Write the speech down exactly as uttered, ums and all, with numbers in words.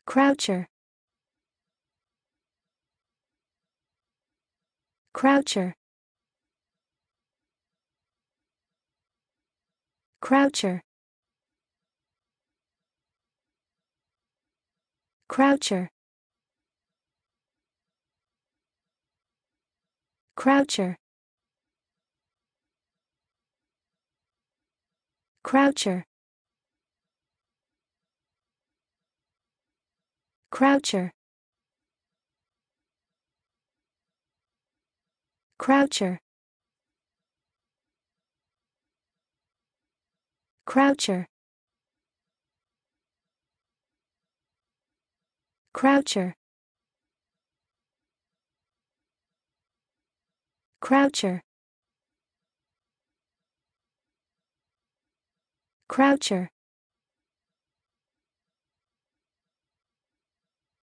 Croucher. Croucher. Croucher. Croucher. Croucher. Croucher. Croucher. Croucher. Croucher. Croucher. Croucher. Croucher.